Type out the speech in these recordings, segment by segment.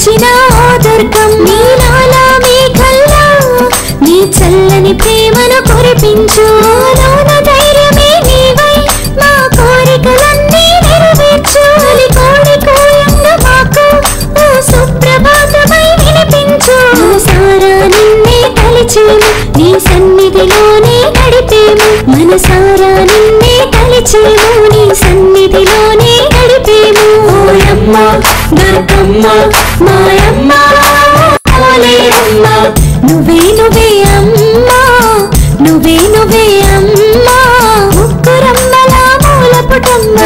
వచ్చిన దుర్గం నీలాల మేఘల్లా నీ చల్లని ప్రేమను కురిపించు లోన ధైర్యమే నీవై మా కోరికలన్నీ నెరవేర్చు కోడి కోయంగా మాకు ఓ సుప్రభాతమై వినిపించు మనసారా నిన్నే తలిచేము నీ సన్నిధిలోనే గడిపేము మనసారా నిన్నే తలిచేము నీ సన్నిధిలోనే గడిపేము ఓయమ్మ దుర్గమ్మ మాయమ్మ ఓలేరమ్మ నువ్వే నువ్వే అమ్మా నువ్వే నువ్వే అమ్మా ముక్కురమ్మల మూలపుటమ్మ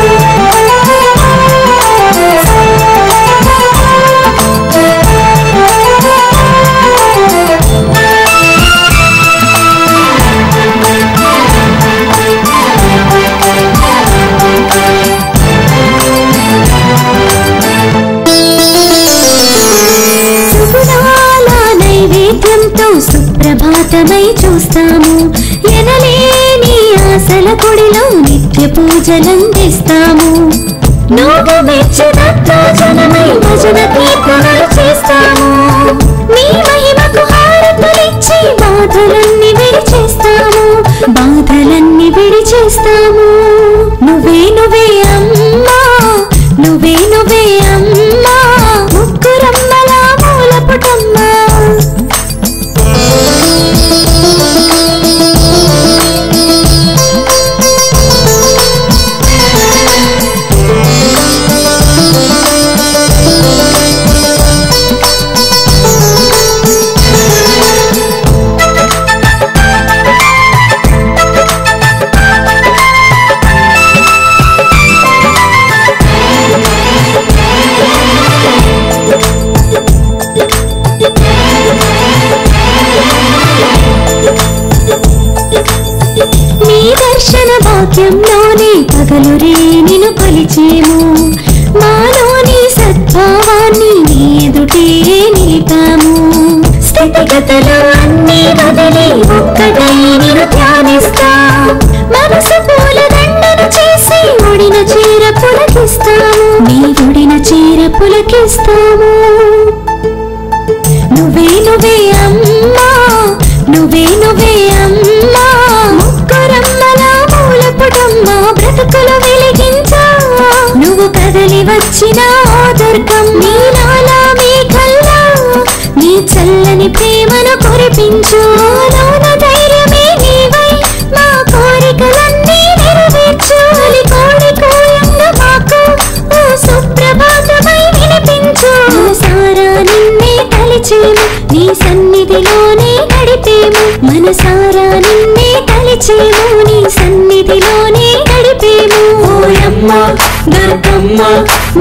సుప్రభాతమై చూస్తాము ఎనలేని ఆశల కొడిలో నిత్య పూజలందిస్తాము నువ్వు మెచ్చినట్టు జనమై భజన కీర్తనలు చేస్తాము నీ మహిమకు హారతులిచ్చి బాధలన్నీ విడిచేస్తాము నువ్వే నువ్వే అమ్మా నువ్వే నువ్వే అమ్మా ముక్కురమ్మల మూలపుటమ్మ భాగ్యంలోనే పగలురే నిన్ను కొలిచేము మాలోని సద్భావాన్ని నీ ఎదుటే నిలిపాము స్థితిగతులు అన్నీ వదిలి ఒక్కటై నిన్ను ధ్యానిస్తాం మనసు పూల దండను చేసి ఒడిన చీర పులకిస్తాము నీ ఒడిన చీర పులకిస్తాము నువ్వే నువ్వే అమ్మా నువ్వే నువ్వే అమ్మా ముక్కురమ్మల మూలపుటమ్మ బ్రతుకులు వెలిగించా నువ్వు కదలి వచ్చిన దుర్గం నీలాల మేఘల్లా నీ చల్లని ప్రేమను కురిపించు లోన ధైర్యమే నీవై మా కోరికలన్నీ నెరవేర్చు కోడి కోయంగా మాకు ఓ సుప్రభాతమై వినిపించు మనసారా నిన్నే తలిచేము నీ సన్నిధిలోనే గడిపేము మనసారా నిన్నే తలిచేము నీ సన్నిధిలోనే గడిపేము ఓయమ్మ దుర్గమ్మ